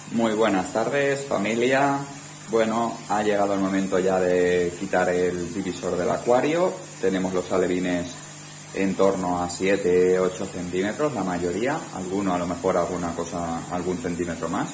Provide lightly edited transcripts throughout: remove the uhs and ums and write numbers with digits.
Muy buenas tardes, familia. Bueno, ha llegado el momento ya de quitar el divisor del acuario. Tenemos los alevines en torno a 7-8 centímetros, la mayoría, algunos a lo mejor algún centímetro más.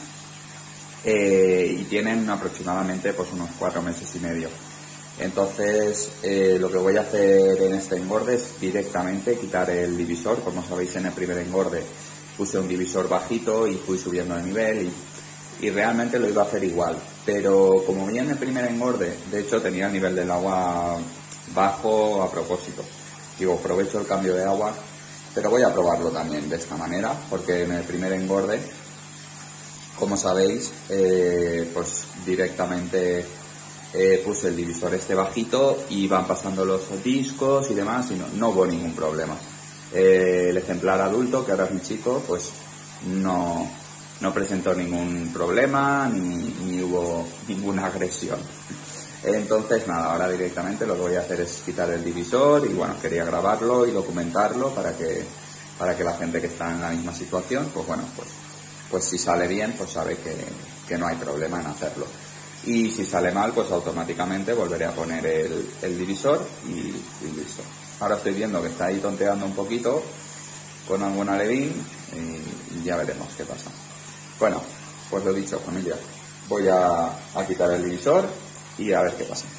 Y tienen aproximadamente pues unos 4 meses y medio. Entonces, lo que voy a hacer en este engorde es directamente quitar el divisor. Como sabéis, en el primer engorde puse un divisor bajito y fui subiendo de nivel y realmente lo iba a hacer igual, pero como vi en el primer engorde, de hecho tenía el nivel del agua bajo a propósito. Digo, aprovecho el cambio de agua, pero voy a probarlo también de esta manera, porque en el primer engorde, como sabéis, pues directamente puse el divisor este bajito y van pasando los discos y demás y no hubo ningún problema. El ejemplar adulto, que ahora es mi chico, pues no presentó ningún problema ni hubo ninguna agresión. Entonces nada, ahora directamente lo que voy a hacer es quitar el divisor y bueno, quería grabarlo y documentarlo para que la gente que está en la misma situación, pues bueno, pues si sale bien, pues sabe que no hay problema en hacerlo. Y si sale mal, pues automáticamente volveré a poner el divisor y listo. Ahora estoy viendo que está ahí tonteando un poquito con algún alevín y ya veremos qué pasa. Bueno, pues lo dicho, familia, voy a quitar el divisor y a ver qué pasa.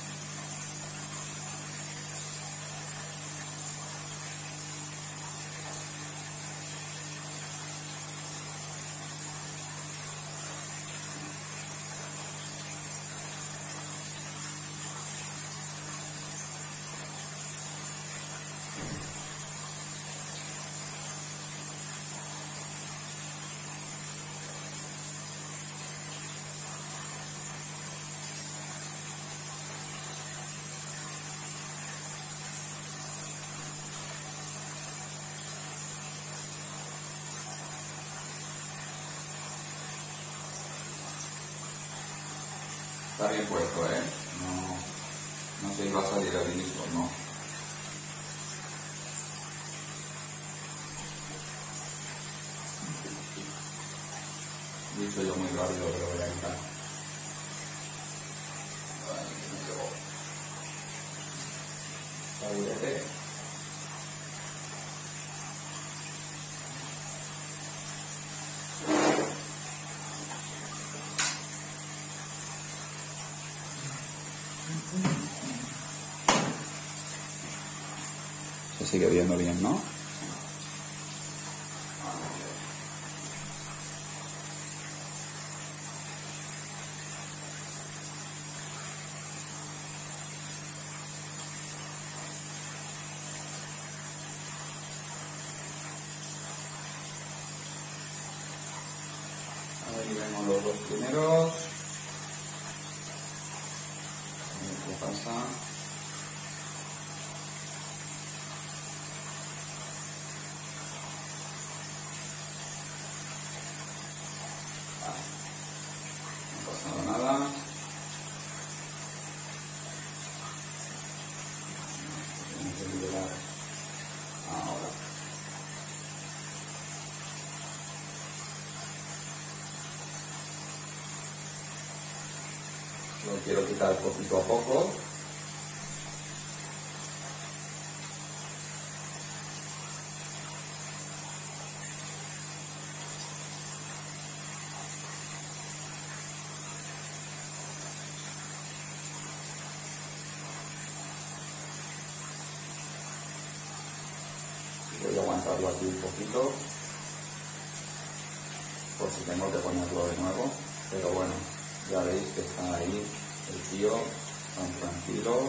Está bien puesto, ¿eh? No se iba a salir el divisor, no. Dicho yo muy rápido, pero voy a quitar. Taburete. Se sigue viendo bien, ¿no? Ahí vemos los dos primeros. A ver qué pasa. No ha pasado nada. Tenemos que liberar ahora. Lo quiero quitar poquito a poco. Voy a aguantarlo aquí un poquito por si tengo que ponerlo de nuevo, pero bueno, ya veis que está ahí el tío tan tranquilo.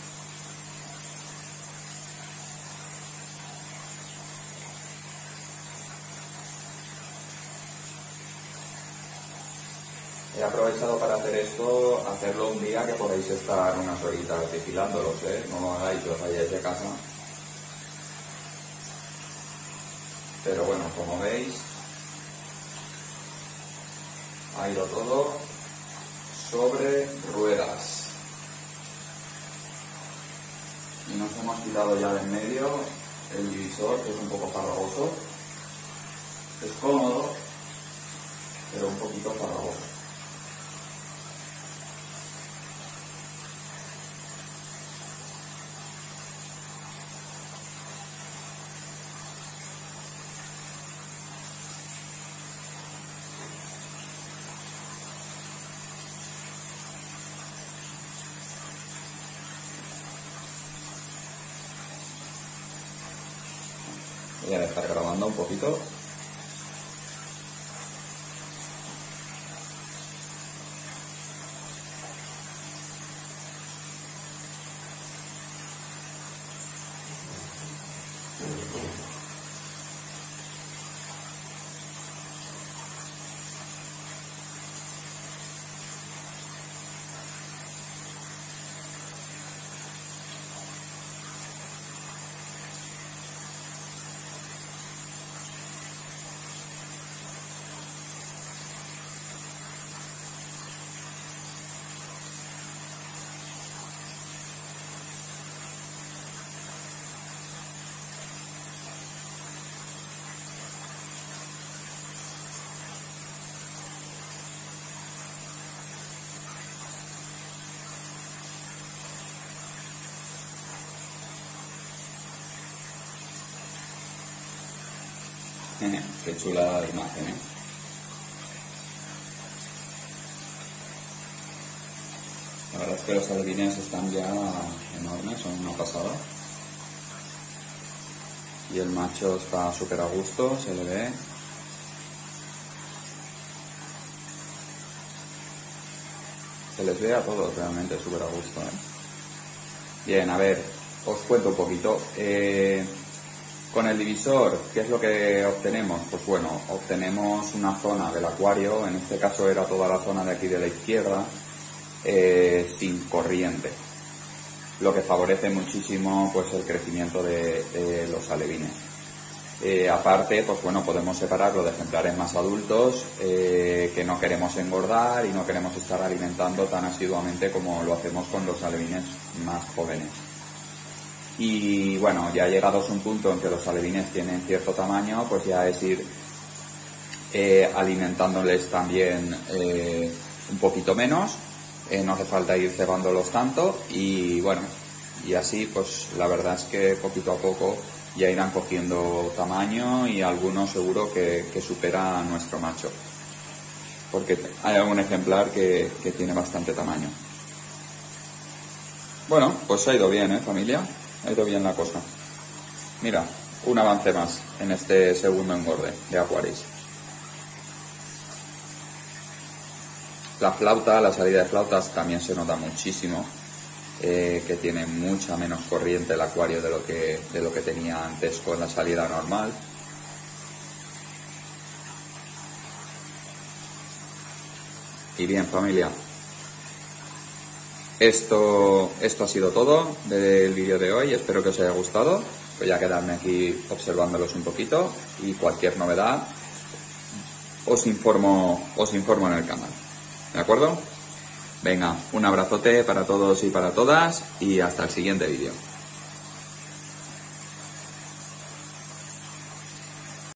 He aprovechado para hacer esto, hacerlo un día que podéis estar unas horitas vigilándolos, no lo hagáis, os vayáis de casa. Pero bueno, como veis, ha ido todo sobre ruedas. Y nos hemos quitado ya de en medio el divisor, que es un poco farragoso. Es cómodo, pero un poquito farragoso. Voy a dejar grabando un poquito. Qué chula la imagen, ¿eh? La verdad es que los alevines están ya enormes, son una pasada. Y el macho está súper a gusto, se le ve. Se les ve a todos realmente súper a gusto, ¿eh? Bien, a ver, os cuento un poquito. Con el divisor, ¿qué es lo que obtenemos? Pues bueno, obtenemos una zona del acuario, en este caso era toda la zona de aquí de la izquierda, sin corriente, lo que favorece muchísimo pues el crecimiento de los alevines. Aparte, pues bueno, podemos separarlo de ejemplares más adultos que no queremos engordar y no queremos estar alimentando tan asiduamente como lo hacemos con los alevines más jóvenes. Y bueno, ya llegados a un punto en que los alevines tienen cierto tamaño, pues ya es ir alimentándoles también un poquito menos, no hace falta ir cebándolos tanto y bueno, y así pues la verdad es que poquito a poco ya irán cogiendo tamaño y algunos seguro que supera a nuestro macho, porque hay algún ejemplar que tiene bastante tamaño. Bueno, pues ha ido bien, familia. Ha ido bien la cosa. Mira, un avance más en este segundo engorde de Aquaris. La flauta, la salida de flautas también se nota muchísimo, que tiene mucha menos corriente el acuario de lo que tenía antes con la salida normal. Y bien, familia, esto ha sido todo del vídeo de hoy. Espero que os haya gustado. Voy a quedarme aquí observándolos un poquito y cualquier novedad os informo en el canal. ¿De acuerdo? Venga, un abrazote para todos y para todas y hasta el siguiente vídeo.